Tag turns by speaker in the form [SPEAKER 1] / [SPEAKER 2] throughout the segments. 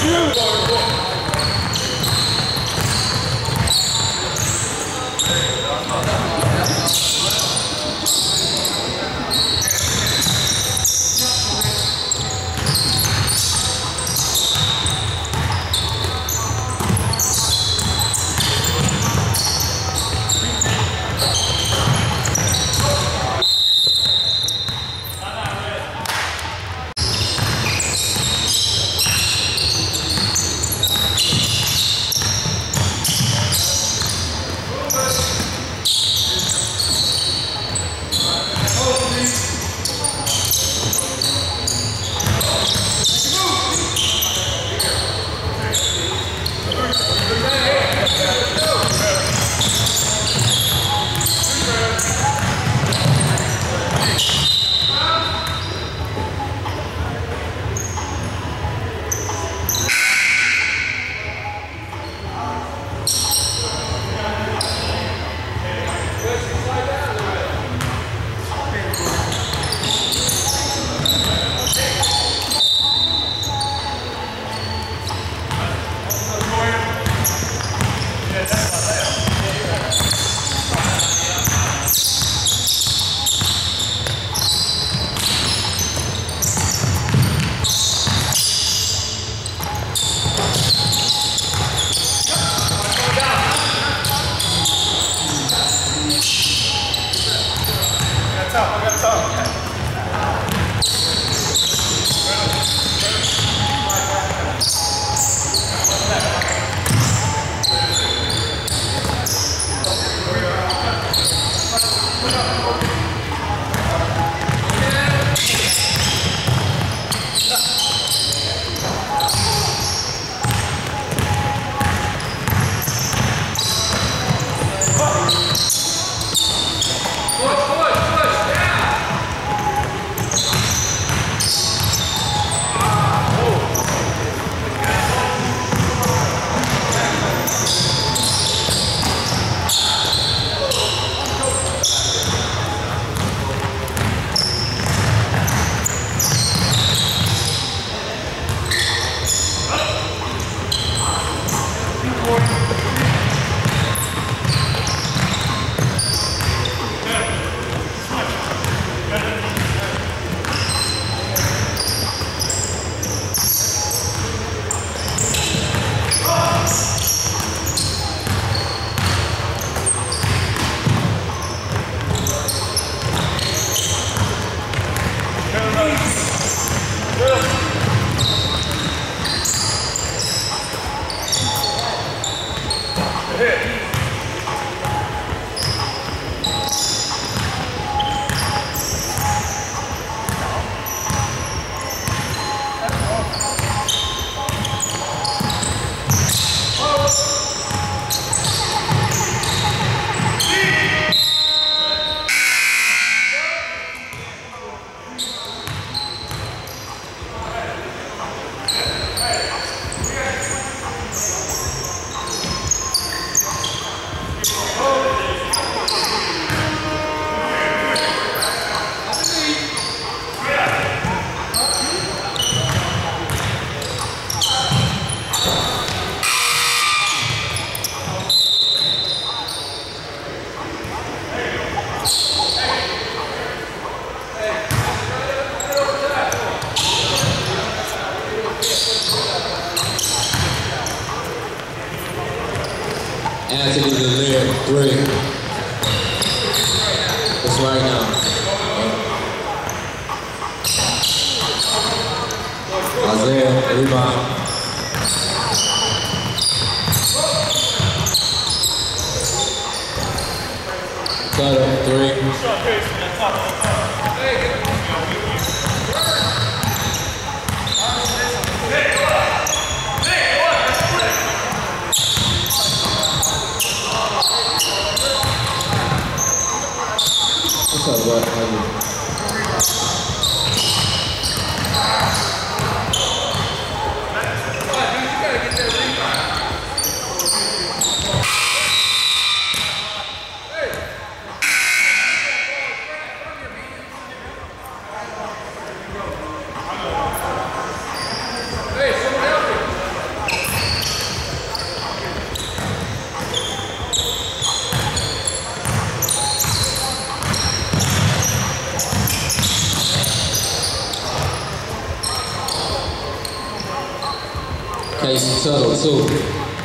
[SPEAKER 1] Anthony Lanier, 3. It's right now. Isaiah, rebound. Cutter, 3. What's up, bud? How are you? Casey Tuttle, 2.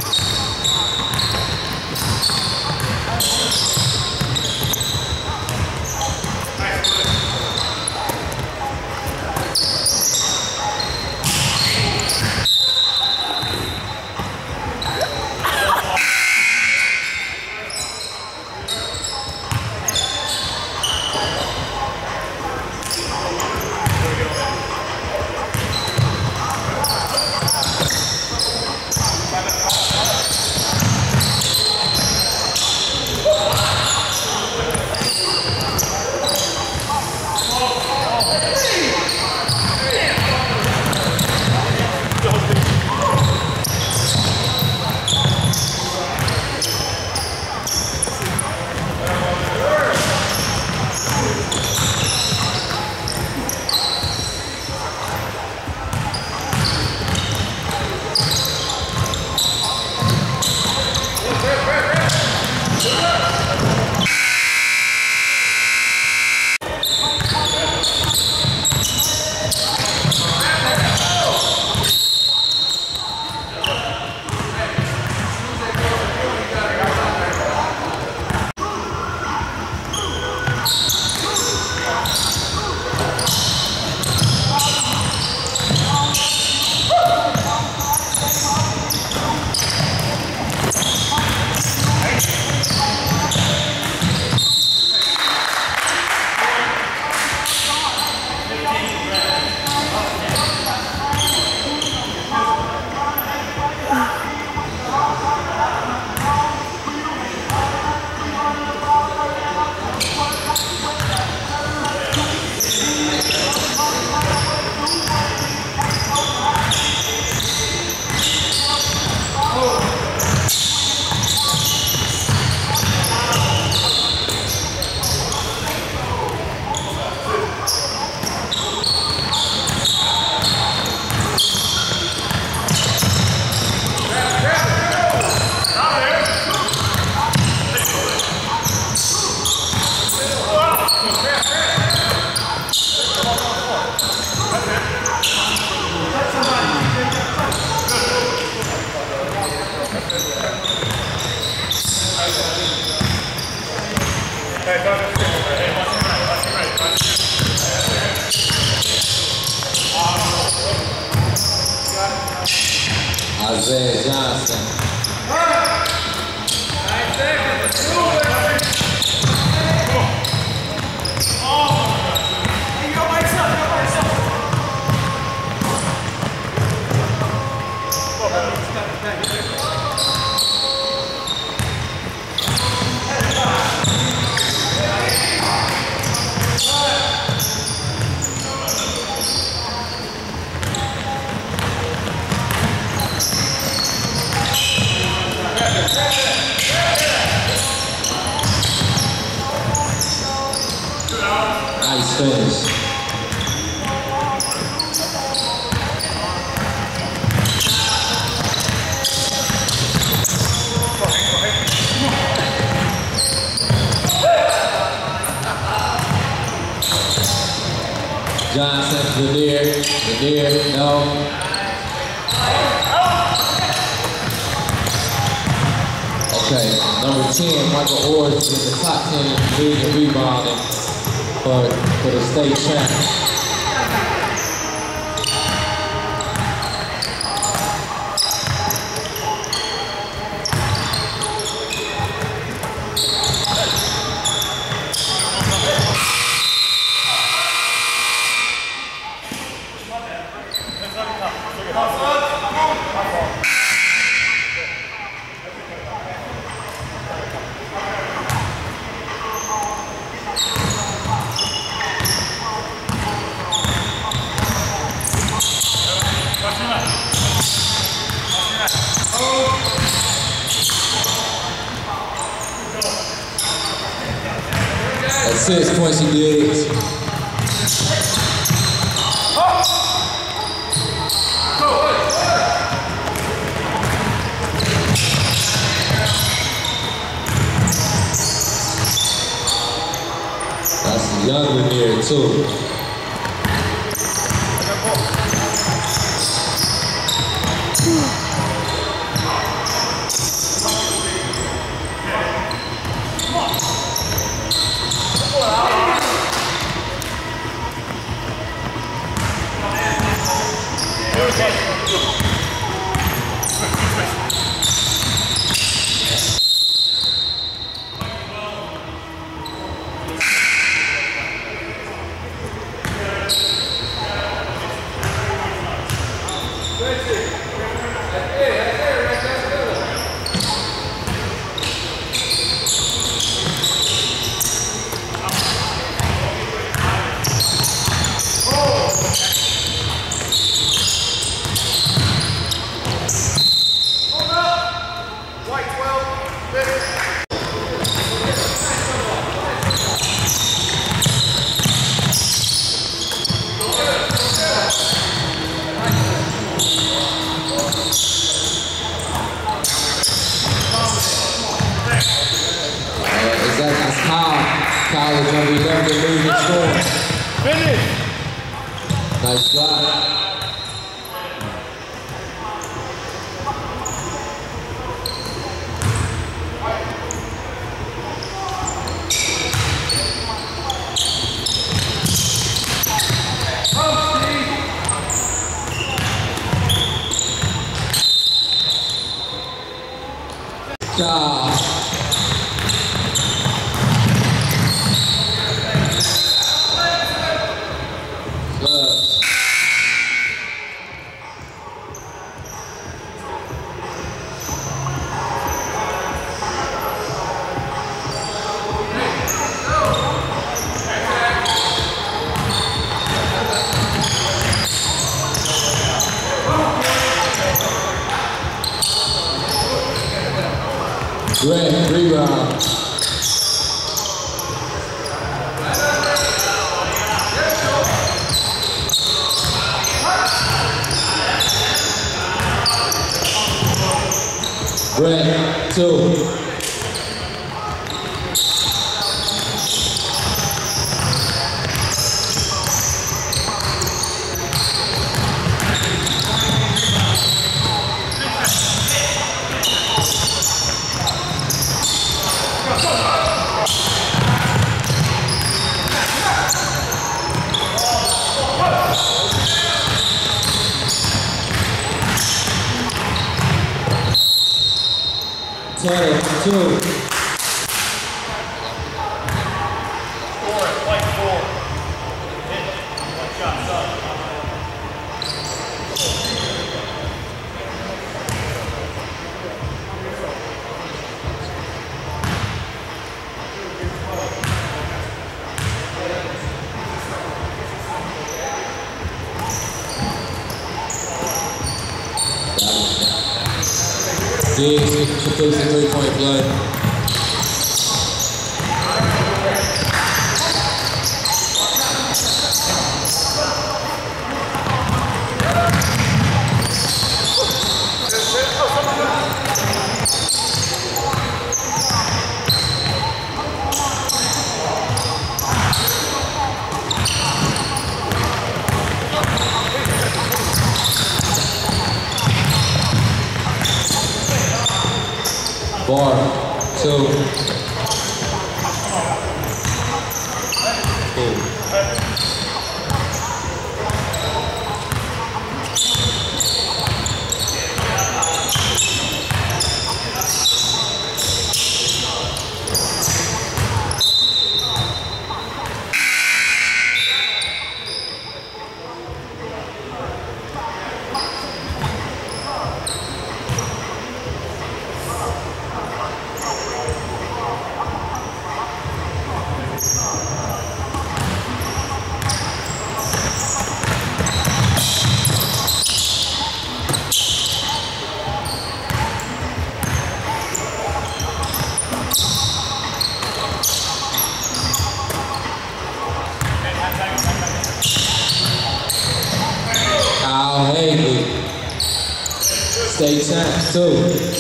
[SPEAKER 1] Isaiah Johnson. Nice finish. Johnson, Lanier, no. Okay, number 10, Michael Orr is in the top 10 in the league in rebounding for the state champ. That's 6 points he did. That's a young Lanier too. is going to be left to lead the score.
[SPEAKER 2] Finish.
[SPEAKER 1] Nice block. Job. Grant, rebound. Grant, 2. Taylor, 2. Diggs completes the 3-point play. Bar, 2. Kyle Haley, state champ, 2.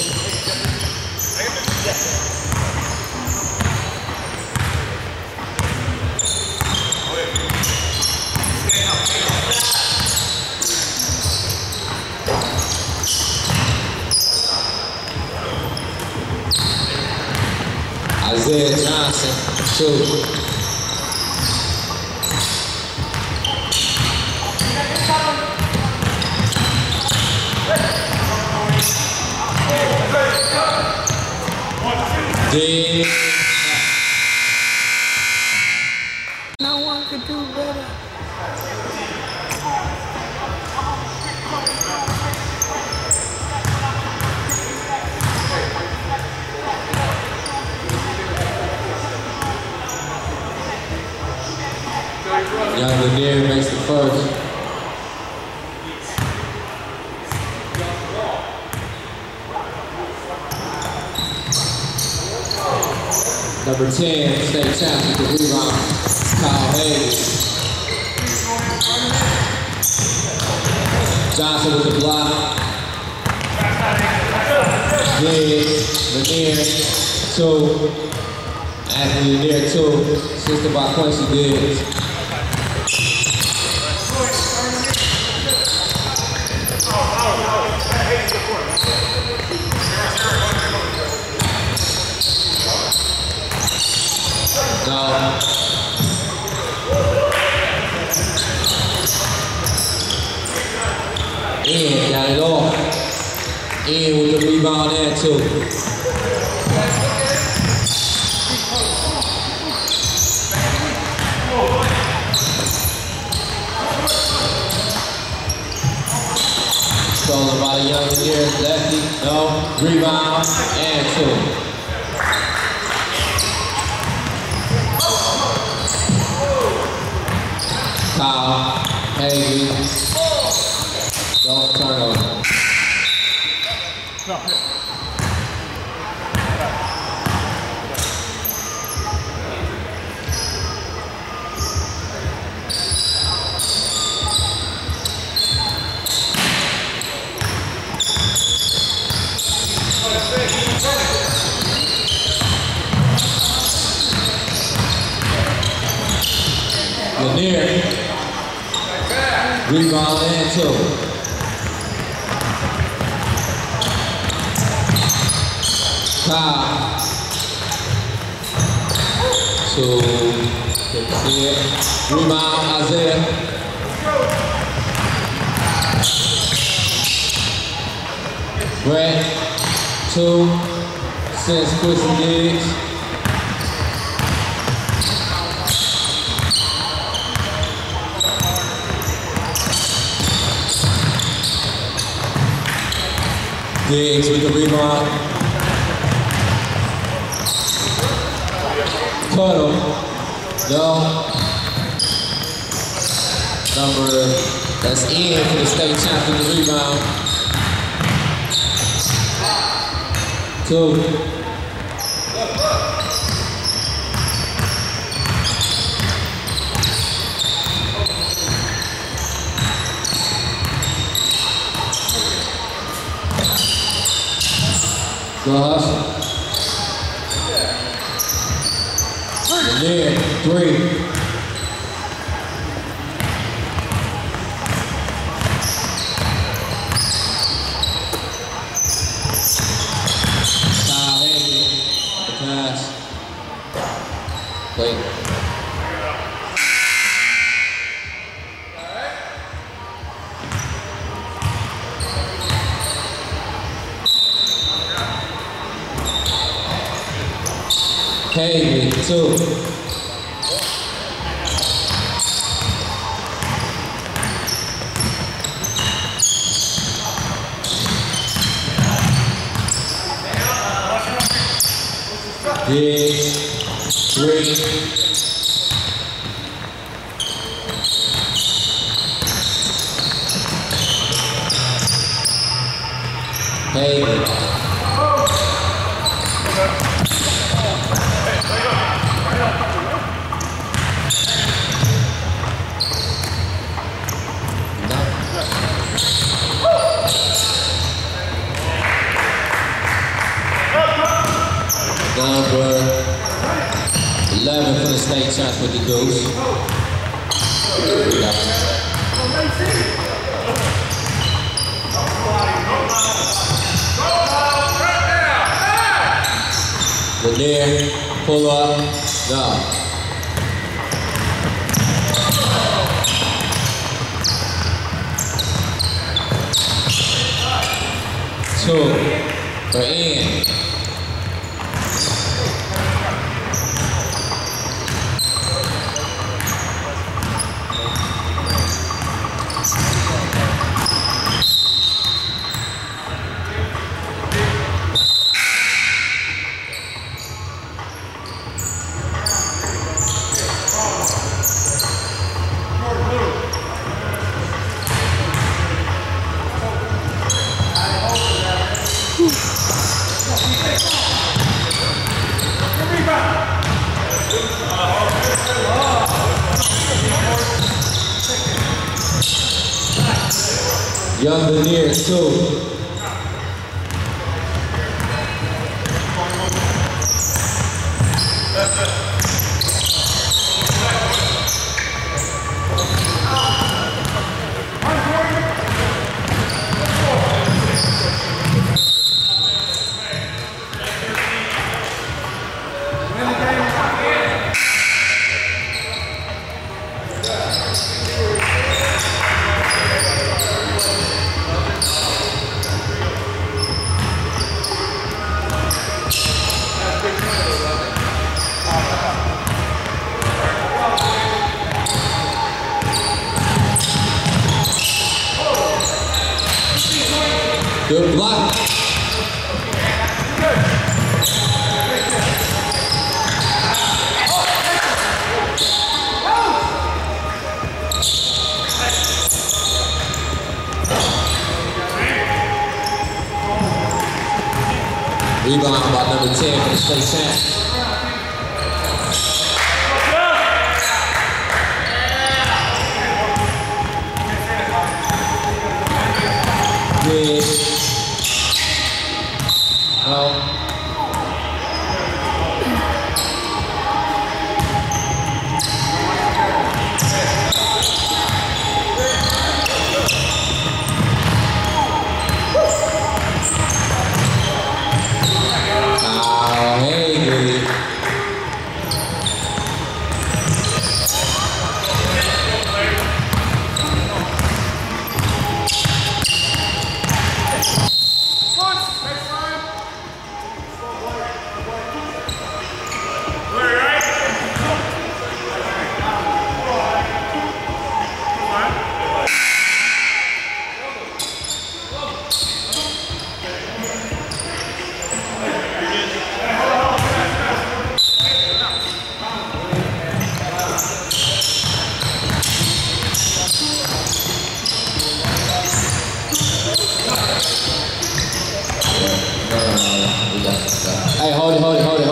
[SPEAKER 1] Isaiah Johnson, 2.
[SPEAKER 3] No one could do better.
[SPEAKER 1] Young Lanier makes the first. Number 10, state champ with the rebound, Kyle Hayes. Johnson with the block. Diggs, Lanier, 2. Anthony Lanier 2, assisted by Quincy Diggs. No. Ian got it off. Ian with the rebound there too. Stolen by the young Lanier, lefty, no, rebound, and 2. Kyle, Haley, don't turn over. Lanier, rebound and 2. Kyle, 2, rebound Isaiah. Brett, 2, since Quincy Diggs. Diggs with the rebound. Tuttle. No. That's Ian for the state champion, the rebound. 2. Go hustle. Lanier, 3. Kyle Haley, the pass. Play. Haley, 2. Diggs, 3. Haley. Number 11 for the state champs with the Deuce. Lanier, pull up, no. Two, for Ian. Young Lanier, 2. Rebound by number 10 for the state champ. Good. No. Hey, hold it.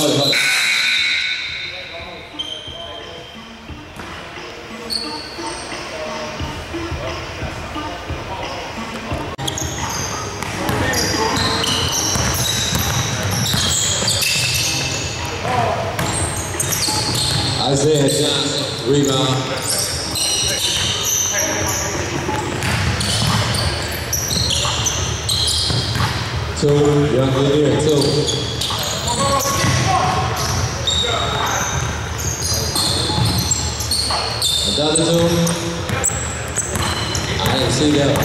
[SPEAKER 1] Isaiah Johnson, rebound. Two, young Lanier, two. Another two. I didn't see that.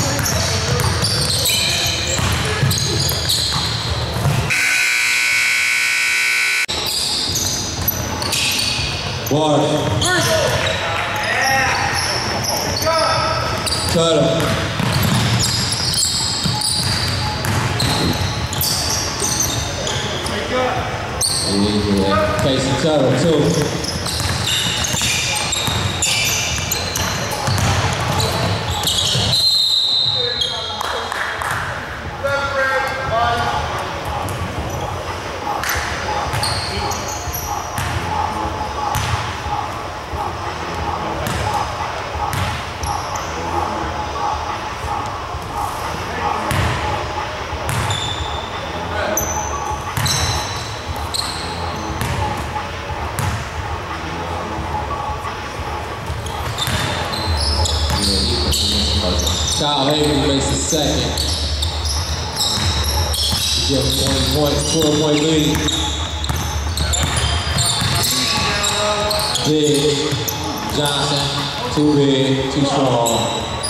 [SPEAKER 1] One. Cut him. Casey Tuttle, two. Kyle Avery makes the second. Give 20 points, 12-point lead. Big Johnson, too big, too strong.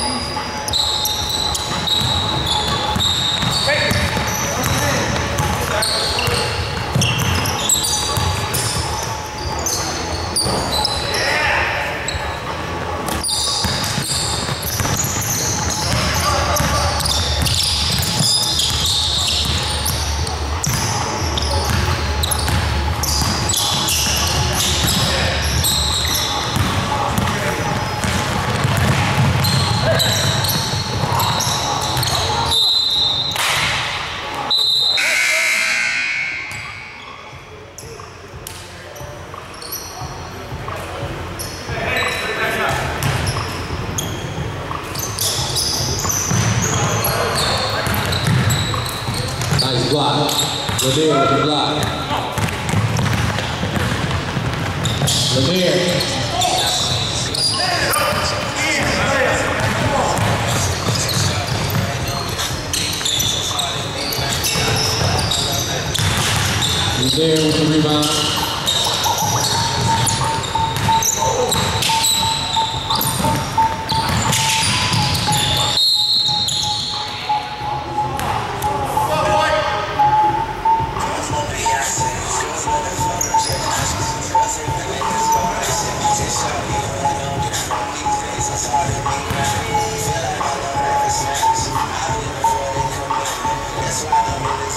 [SPEAKER 1] Nice block. Lanier with the block. Lanier. Lanier with the rebound.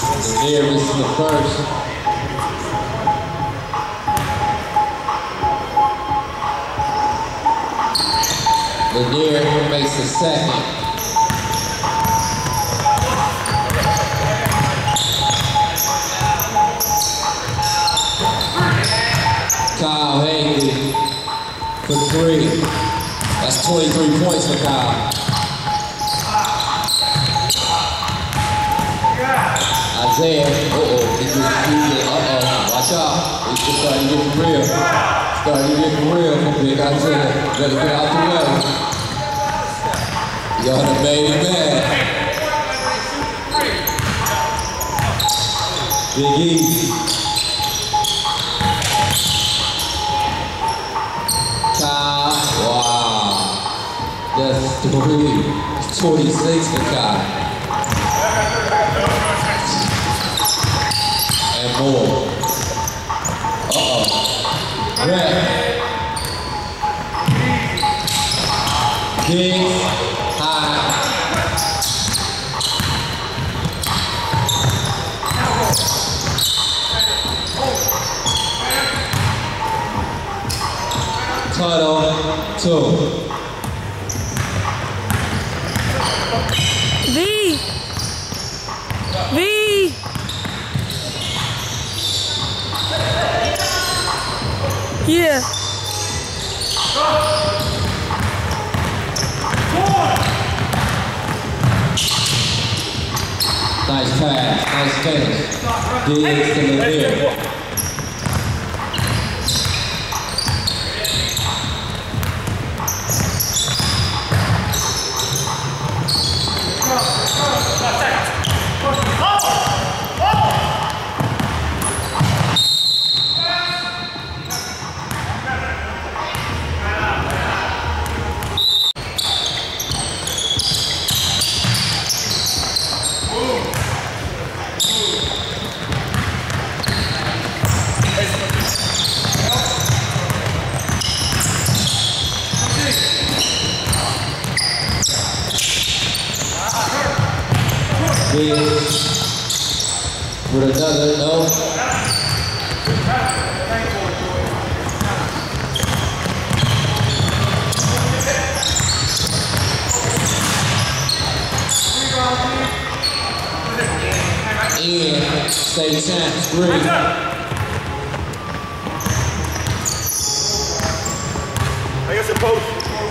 [SPEAKER 1] Lanier misses the first. Lanier makes the second. Kyle Hagley for 3. That's 23 points for Kyle. Isaiah, watch out. It's just starting to get for real. Starting to get for real for Big Isaiah. Better get out the way. Y'all done made him mad. Big Easy. Kyle, wow. That's 3. 26 for Kyle. And more. Red. Big, high. Tuttle, 2.
[SPEAKER 2] V. Yeah.
[SPEAKER 1] Nice pass, nice finish. Diggs to Lanier. With another, no. And state champs, 3.
[SPEAKER 3] I guess a post.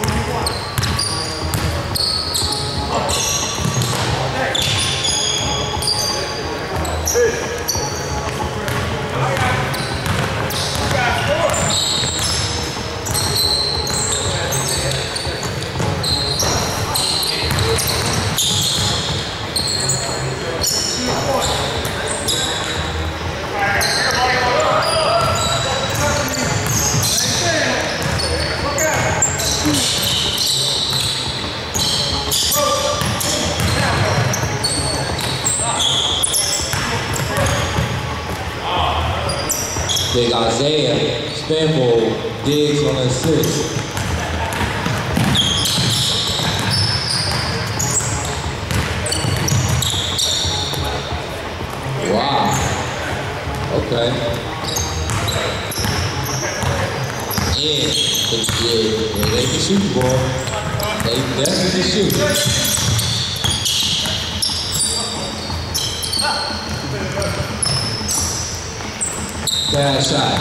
[SPEAKER 1] Big Isaiah, spin move, Diggs on the assist. Wow. Okay. Yeah, they can shoot, boy. They definitely shoot. Bad shot.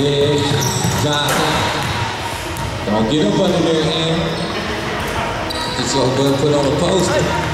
[SPEAKER 1] Biggs, Johnson. Don't get up under their hand. Just go and put on a poster.